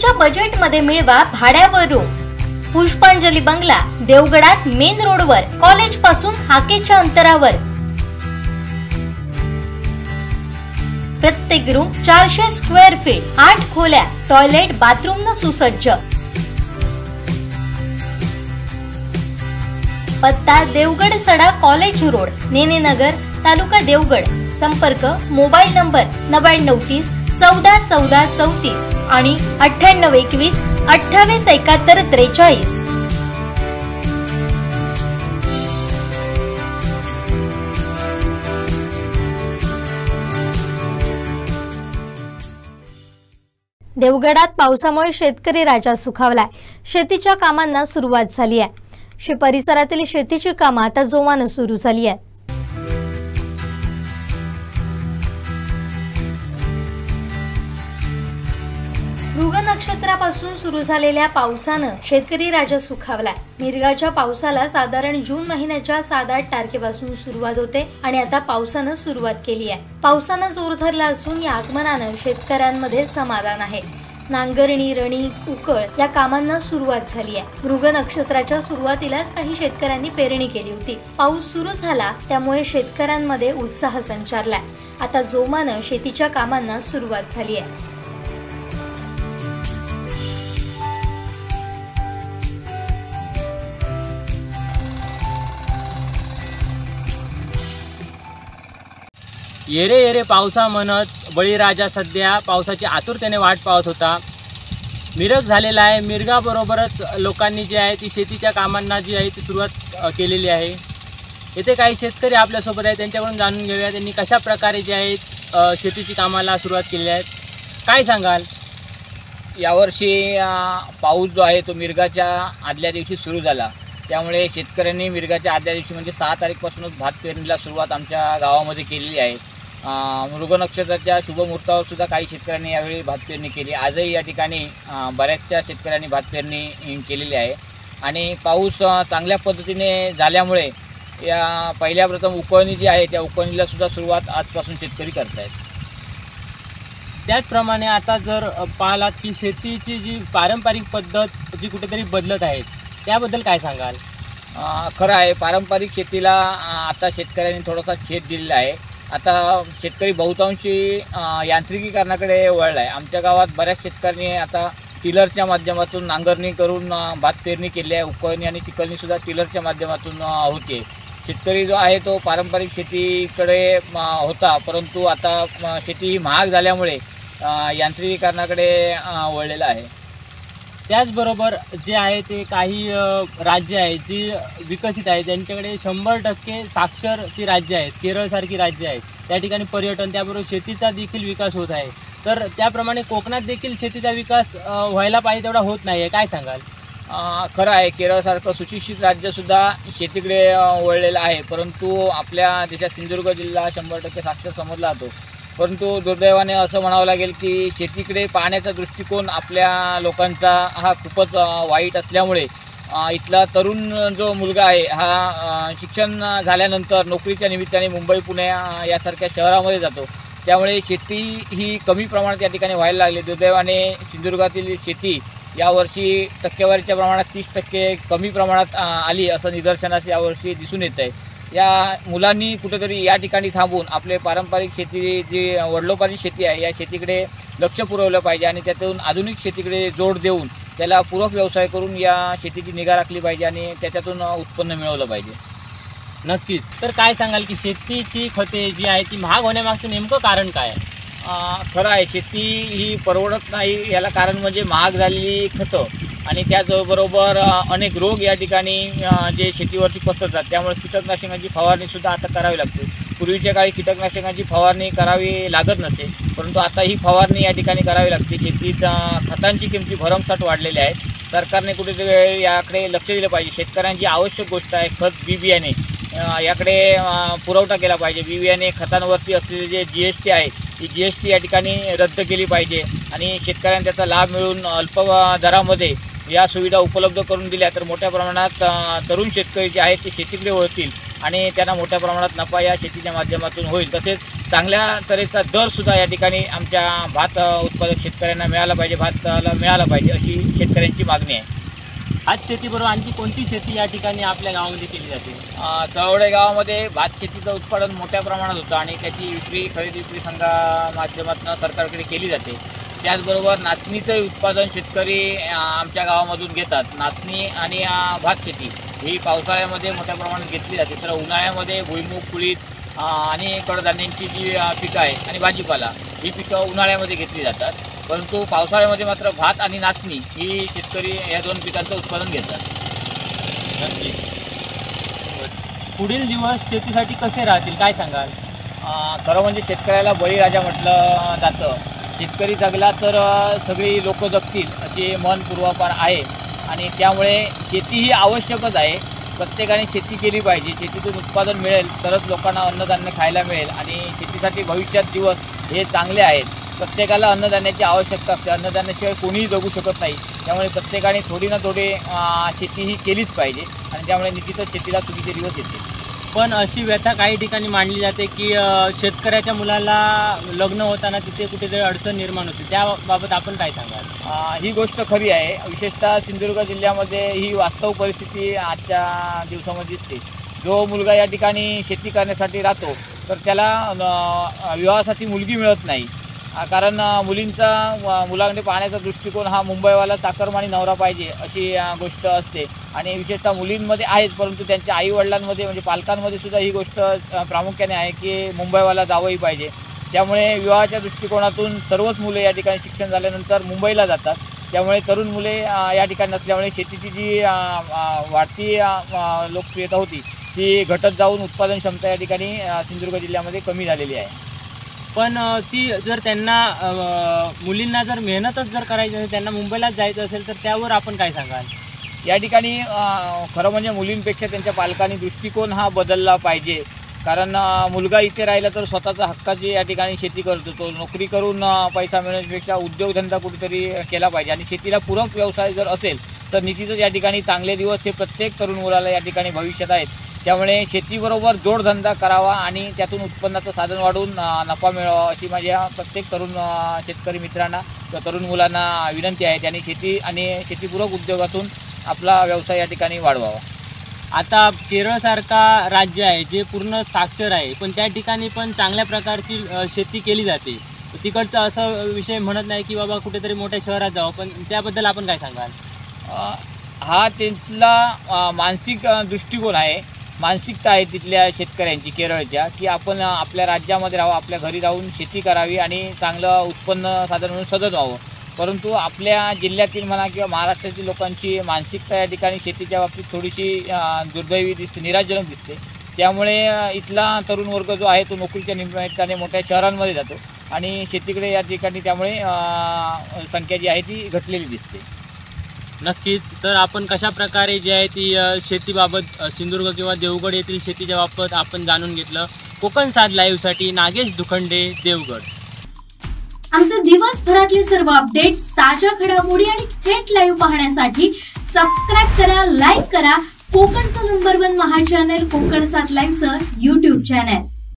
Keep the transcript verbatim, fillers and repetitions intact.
तुमच्या बजेटमध्ये मिळवा भाड्यावर रूम। पुष्पांजली बंगला, देवगडात मेन रोडवर, कॉलेज पासून हाकेच्या अंतरावर। प्रत्येक रूम चारशे स्क्वेअर फीट, आठ खोल्या, टॉयलेट बाथरूम न सुसज्ज। पत्ता देवगड सडा कॉलेज रोड, नेने नगर, तालुका देवगड। संपर्क मोबाईल नंबर नव्याण्णव तीस चौदा चौदा चौतीस आणि अठ्ठ्याण्णव एकवीस अठ्ठावीस एकाहत्तर त्रेचाळीस। देवगडात पावसामुळे शेतकरी राजा सुखावलाय। शेतीच्या कामांना सुरुवात झाली आहे। शे परिसरातील शेतीची कामे आता जोमाने सुरू झाली आहेत। मृग नक्षत्रापासून सुरू झालेल्या पावसानं शेतकरी राजा सुखावलाय। मिरगाच्या पावसाला साधारण जून महिन्याच्या सात आठ तारखेपासून सुरुवात होते आणि आता पावसानं सुरुवात केली आहे। पावसानं जोर धरला असून या आगमनानं शेतकऱ्यांमध्ये समाधान आहे। नांगरणी, रणी, उकळ या कामांना सुरुवात झाली आहे। मृग नक्षत्राच्या सुरुवातीलाच काही शेतकऱ्यांनी पेरणी केली होती। पाऊस सुरू झाला त्यामुळे शेतकऱ्यांमध्ये उत्साह संचारलाय। आता जोमानं शेतीच्या कामांना सुरुवात झाली आहे। येरे येरे पावसा म्हणत बळीराजा सध्या पावसाची आतुरतेने वाट पाहत होता। मिरग झालेला आहे। मिरगाबरोबरच लोकांनी जे आहे ती शेतीच्या कामांना जी आहे ती सुरुवात केलेली आहे। येथे काही शेतकरी आपल्यासोबत आहेत, त्यांच्याकडून जाणून घेऊया त्यांनी कशा प्रकारे जे आहे शेतीची कामाला सुरुवात केली आहे। काय सांगाल? यावर्षी पाऊस जो आहे तो मिरगाच्या आदल्या दिवशी सुरू झाला, त्यामुळे शेतकऱ्यांनी मिरगाच्या आदल्या दिवशी म्हणजे सहा तारीखपासूनच भात पेरणीला सुरुवात आमच्या गावामध्ये केलेली आहे। मृग नक्षत्राच्या शुभमुहूर्तावर सुद्धा काही शेतकऱ्यांनी यावेळी भात पेरणी केली। आजही या ठिकाणी बऱ्याचशा शेतकऱ्यांनी भात पेरणी केलेली आहे आणि पाऊस चांगल्या पद्धतीने झाल्यामुळे या पहिल्या प्रथम उकळणी जी आहे त्या उकळणीला सुद्धा सुरुवात आजपासून शेतकरी करत आहेत। त्याचप्रमाणे आता जर पाहिलात की शेतीची जी पारंपरिक पद्धत जी कुठेतरी बदलत आहे त्याबद्दल काय सांगाल? खरं आहे, पारंपरिक शेतीला आता शेतकऱ्यांनी थोडासा छेद दिलेला आहे। आता शेतकरी बहुतांशी यांत्रिकीकरणाकडे वळला आहे। आमच्या गावात बऱ्याच शेतकऱ्यांनी आता टिलरच्या माध्यमातून नांगरणी करून भात पेरणी केली आहे। उकळणी आणि चिखलणीसुद्धा टिलरच्या माध्यमातून होते। शेतकरी जो आहे तो पारंपरिक शेतीकडे होता, परंतु आता शेती ही महाग झाल्यामुळे यांत्रिकीकरणाकडे वळलेला आहे। त्याचबरोबर जे आहे ते काही राज्य आहे जी विकसित आहे, त्यांच्याकडे शंभर टक्के साक्षर ती राज्य आहेत, केरळसारखी राज्य आहेत। त्या ठिकाणी पर्यटन त्याबरोबर शेतीचा देखील विकास होत आहे। तर त्याप्रमाणे कोकणात देखील शेतीचा विकास व्हायला पाहिजे तेवढा होत नाही आहे, काय सांगाल? खरं आहे, केरळसारखं सुशिक्षित राज्यसुद्धा शेतीकडे वळलेलं आहे, परंतु आपल्या देशात सिंधुदुर्ग जिल्हा शंभर टक्के साक्षर समजला जातो। परंतु दुर्दैवाने असं म्हणावं लागेल की शेतीकडे पाहण्याचा दृष्टिकोन आपल्या लोकांचा हा खूपच वाईट असल्यामुळे इथला तरुण जो मुलगा आहे हा शिक्षण झाल्यानंतर नोकरीच्या निमित्ताने मुंबई, पुणे यासारख्या शहरामध्ये जातो, त्यामुळे शेती ही कमी प्रमाणात या ठिकाणी व्हायला लागली। दुर्दैवाने सिंधुदुर्गातील शेती यावर्षी टक्केवारीच्या प्रमाणात तीस टक्के कमी प्रमाणात आली असं निदर्शनास यावर्षी दिसून येत आहे। या मुलांनी कुठेतरी या ठिकाणी थांबून आपले पारंपरिक शेती जी वडिलोपार्जित शेती आहे या शेतीकडे लक्ष पुरवलं पाहिजे आणि त्यातून आधुनिक शेतीकडे जोड देऊन त्याला पूरक व्यवसाय करून या शेतीची निगा राखली पाहिजे आणि त्याच्यातून उत्पन्न मिळवलं पाहिजे। नक्कीच। तर काय सांगाल की शेतीची खते जी आहे ती महाग होण्यामागचं नेमकं कारण काय आहे? खरं आहे, शेती ही परवडत नाही याला कारण म्हणजे महाग झालेली खतं आणि त्याचबरोबर अनेक रोग या ठिकाणी जे शेतीवरती पसरतात, त्यामुळे कीटकनाशकांची फवारणीसुद्धा आता करावी लागते। पूर्वीच्या काळी कीटकनाशकांची फवारणी करावी लागत नसे, परंतु आता ही फवारणी या ठिकाणी करावी लागते। शेतीत खतांची किमती भरमसाठ वाढलेल्या आहेत। सरकारने कुठेतरी याकडे लक्ष दिलं पाहिजे। शेतकऱ्यांची आवश्यक गोष्ट आहे खत, बी बियाणे याकडे पुरवठा केला पाहिजे। बी बियाणे खतांवरती असलेले जे जी एस टी आहे ही जी एस टी या ठिकाणी रद्द केली पाहिजे आणि शेतकऱ्यांना त्याचा लाभ मिळून अल्प दरामध्ये या सुविधा उपलब्ध करून दिल्या तर मोठ्या प्रमाणात तरुण शेतकरी जे आहेत ते शेतीकडे वळतील आणि त्यांना मोठ्या प्रमाणात नफा या शेतीच्या माध्यमातून होईल। तसेच चांगल्या तऱ्हेचा दर सुद्धा या ठिकाणी आमच्या भात उत्पादक शेतकऱ्यांना मिळाला पाहिजे, भाताला मिळाला पाहिजे अशी शेतकऱ्यांची मागणी आहे. भात शेतीबरोबर आणखी कोणती शेती या ठिकाणी आपल्या गावामध्ये केली जाते? तळवडे गावामध्ये भात शेतीचं उत्पादन मोठ्या प्रमाणात होतं आणि त्याची विक्री खरेदी विक्री संघा माध्यमातून सरकारकडे केली जाते. त्याचबरोबर नाचणीचं उत्पादन शेतकरी आमच्या गावामधून घेतात. नाचणी आणि भात शेती ही पावसाळ्यामध्ये मोठ्या प्रमाणात घेतली जाते, तर उन्हाळ्यामध्ये भुईमूग, कुळीथ आणि कडधान्यांची जी पिकं आहे आणि भाजीपाला ही पिकं उन्हाळ्यामध्ये घेतली जातात. परंतु पावसाळ्यामध्ये मात्र भात आणि नाचणी ही शेतकरी या दोन पिकांचं उत्पादन घेतात. नक्की. पुढील दिवस शेतीसाठी कसे राहतील काय सांगाल? खरं म्हणजे शेतकऱ्याला बळीराजा म्हटलं जातं. शेतकरी जगला तर सगळी लोक जगतील असे मन पूर्वापार आहे आणि त्यामुळे शेती ही आवश्यकच आहे. प्रत्येकाने शेती केली पाहिजे. शेतीतून उत्पादन मिळेल तरच लोकांना अन्नधान्य खायला मिळेल आणि शेतीसाठी भविष्यात दिवस हे चांगले आहेत. प्रत्येकाला अन्नधान्याची आवश्यकता असते. अन्नधान्याशिवाय कोणीही जगू शकत नाही. त्यामुळे प्रत्येकाने थोडी ना थोडी शेती ही केलीच पाहिजे आणि त्यामुळे निश्चितच शेतीला चुकीचे दिवस येतील. पण अशी व्यथा काही ठिकाणी मांडली जाते की शेतकऱ्याच्या मुलाला लग्न होताना तिथे कुठेतरी अडचण निर्माण होते, त्याबाबत आपण काय सांगाल? ही गोष्ट खरी आहे. विशेषतः सिंधुदुर्ग जिल्ह्यामध्ये ही वास्तव परिस्थिती आजच्या दिवसामध्ये दिसते. जो मुलगा या ठिकाणी शेती करण्यासाठी राहतो तर त्याला विवाहासाठी मुलगी मिळत नाही. कारण मुलींचा मुलांकडे पाहण्याचा दृष्टिकोन हा मुंबईवाला चाकरमानी नवरा पाहिजे अशी गोष्ट असते आणि विशेषतः मुलींमध्ये आहेच, परंतु त्यांच्या आईवडिलांमध्ये म्हणजे पालकांमध्ये सुद्धा ही गोष्ट प्रामुख्याने आहे की मुंबईवाला जावंही पाहिजे. त्यामुळे विवाहाच्या दृष्टिकोनातून सर्वच मुले या ठिकाणी शिक्षण झाल्यानंतर मुंबईला जातात. त्यामुळे तरुण मुले या ठिकाणी नसल्यामुळे शेतीची जी वाढती लोकप्रियता होती ती घटत जाऊन उत्पादन क्षमता या ठिकाणी सिंधुदुर्ग जिल्ह्यामध्ये कमी झालेली आहे. पण ती जर त्यांना मुलींना जर मेहनतच जर करायची असेल, त्यांना मुंबईलाच जायचं असेल तर त्यावर आपण काय सांगाल? या ठिकाणी खरं म्हणजे मुलींपेक्षा त्यांच्या पालकांनी दृष्टिकोन हा बदलला पाहिजे. कारण मुलगा इथे राहिला तर स्वतःचा हक्काची या ठिकाणी शेती करतो. तो नोकरी करून पैसा मिळण्यापेक्षा उद्योगधंदा कुठेतरी केला पाहिजे आणि शेतीला पूरक व्यवसाय जर असेल तर निश्चितच या ठिकाणी चांगले दिवस हे प्रत्येक तरुण मुलाला या ठिकाणी भविष्यात आहेत. त्यामुळे शेतीबरोबर जोडधंदा करावा आणि त्यातून उत्पन्नाचं साधन वाढवून नफा मिळवावा अशी माझ्या प्रत्येक तरुण शेतकरी मित्रांना किंवा तरुण मुलांना विनंती आहे. त्यांनी शेती आणि शेतीपूरक उद्योगातून आपला व्यवसाय या ठिकाणी वाढवावा. आता केरळसारखा राज्य आहे जे पूर्ण साक्षर आहे, पण त्या ठिकाणी पण चांगल्या प्रकारची शेती केली जाते. तिकडचं असं विषय म्हणत नाही की बाबा कुठेतरी मोठ्या शहरात जावं, पण त्याबद्दल आपण काय सांगाल? हा तिथला मानसिक दृष्टिकोन आहे, मानसिकता आहे तिथल्या शेतकऱ्यांची केरळच्या, की आपण आपल्या राज्यामध्ये राहावं, आपल्या घरी राहून शेती करावी आणि चांगलं उत्पन्न साधन म्हणून सदन व्हावं. परंतु आपल्या जिल्ह्यातील म्हणा किंवा महाराष्ट्रातील लोकांची मानसिकता या ठिकाणी शेतीच्या बाबतीत थोडीशी दुर्दैवी दिसते, निराशजनक दिसते. त्यामुळे इथला तरुण वर्ग जो आहे तो नोकरीच्या निमित्ताने मोठ्या शहरांमध्ये जातो आणि शेतीकडे या ठिकाणी त्यामुळे संख्या जी आहे ती घटलेली दिसते. नक्कीच. तर आपण कशा प्रकारे जी आहे ती शेतीबाबत सिंधुदुर्ग किंवा देवगड येथील शेतीच्या बाबत आपण जाणून घेतलं. कोकण सात लाईव्हसाठी नागेश दुखंडे, देवगड. आमचे दिवसभरातले सर्व अपडेट्स, ताज्या घडामोडी आणि थेट लाईव्ह पाहण्यासाठी सबस्क्राईब करा, लाईक करा कोकणचं नंबर वन महा चॅनल कोकण सात लाईव्हचं यूट्यूब चॅनल.